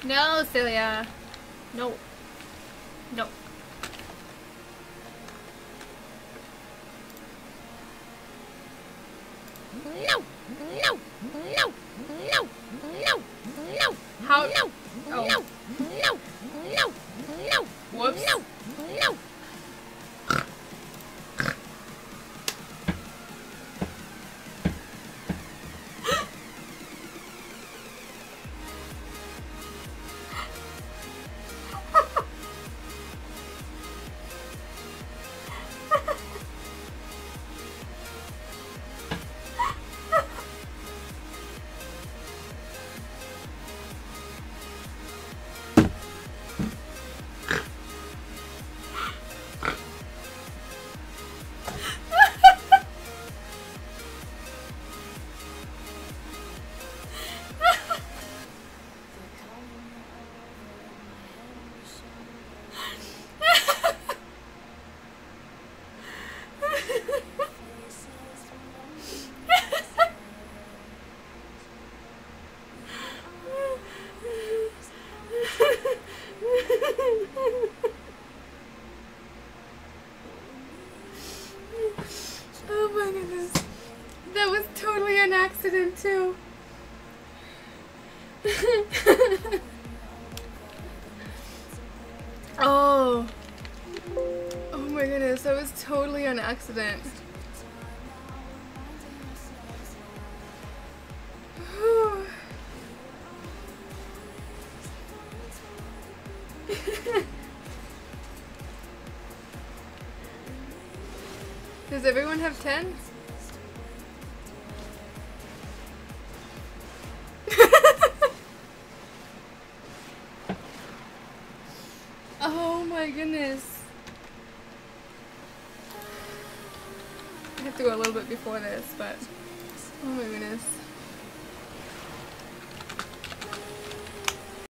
No, Celia. No. No. No, no, no, no, no, no. How? No, Oh. no, no, no, no. Whoops. No, no. Oh my goodness. That was totally an accident too. Oh. Oh my goodness, that was totally an accident. Does everyone have 10? Oh my goodness. I have to go a little bit before this, but oh my goodness.